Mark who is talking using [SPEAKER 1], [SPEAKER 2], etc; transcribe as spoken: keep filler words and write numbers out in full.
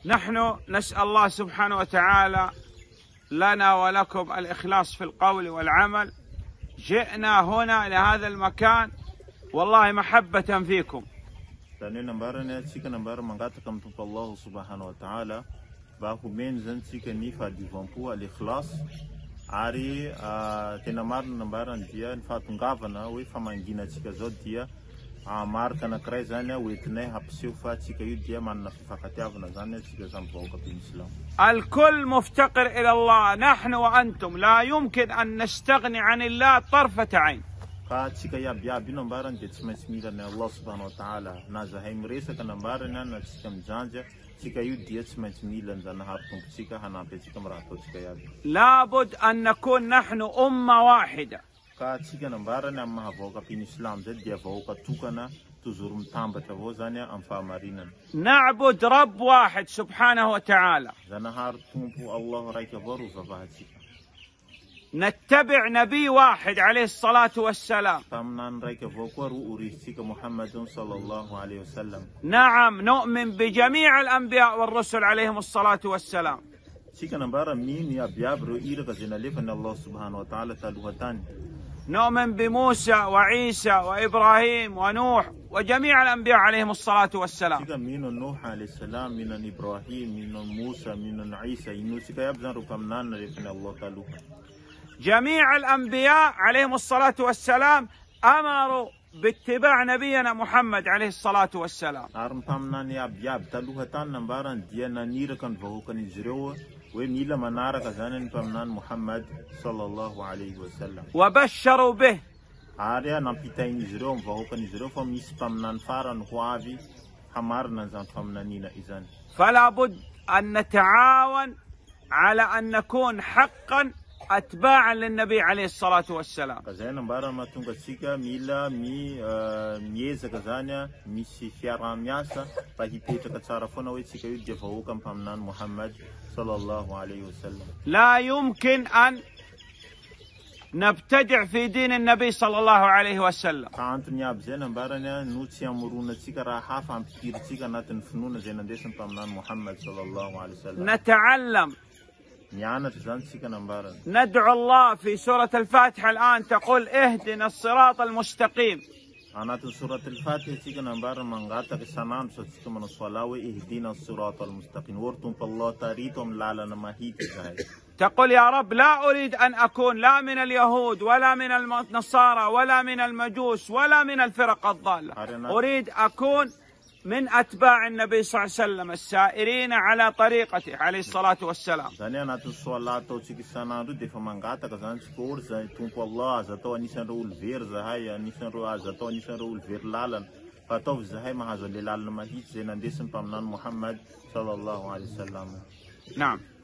[SPEAKER 1] نحن نسأل الله سبحانه وتعالى لنا ولكم الإخلاص في القول والعمل. جئنا هنا لهذا المكان والله محبة فيكم.
[SPEAKER 2] Dan nambarana tsika nambara mangataka amin'ny Tompo Allah subhanahu wa ta'ala mba homeny zany tsika ny fahadiovampo al-ikhlas ary tena marina nambarany dia ny fahatongavana hoe famangina tsika zao dia marika anankiray zany hoentinay hampiseho fa tsika io dia manana fifankatiavana zany tsika samy vahoaka be Islam.
[SPEAKER 1] الكل مفتقر إلى الله، نحن وأنتم لا يمكن أن نستغني عن الله طرفة عين.
[SPEAKER 2] Ka tsika iaby iaby nambarany dia tsy maintsy mila ny Allah subhanahu wa ta'ala na zahay miresaka nambarany na tsika mijanja tsika io dia tsy maintsy mila ny zanahary tompontsika hanampy atsika amin'ny raha ataontsika iaby.
[SPEAKER 1] لابد أن نكون نحن أمة واحدة.
[SPEAKER 2] Ka tsika nambarany amin'ny mahavahoaka piny Islam zay dia vahoaka tokana tozoro mitambatra avao zany amin'ny fahamarinana.
[SPEAKER 1] نعبد رب واحد سبحانه وتعالى.
[SPEAKER 2] Zanahary tompo Allah raika avao ro vavahatsika.
[SPEAKER 1] نتبع نبي واحد عليه الصلاة والسلام. نعم، نؤمن بجميع الأنبياء والرسل عليهم الصلاة والسلام. نؤمن بموسى وعيسى وإبراهيم ونوح وجميع الأنبياء عليهم الصلاة والسلام. جميع الأنبياء عليهم الصلاة والسلام أمروا باتباع نبينا محمد عليه الصلاة والسلام. وبشروا به. فلا بد أن نتعاون على أن نكون حقا أتباعا للنبي عليه الصلاة والسلام. لا يمكن أن نبتدع في دين النبي صلى الله عليه وسلم. نتعلم. ندعو الله في سورة الفاتحة الآن تقول اهدنا الصراط المستقيم. تقول يا رب لا أريد أن أكون لا من اليهود ولا من النصارى ولا من المجوس ولا من الفرق الضالة، أريد أكون من أتباع النبي صلى الله عليه وسلم السائرين على طريقته عليه الصلاة والسلام. نعم.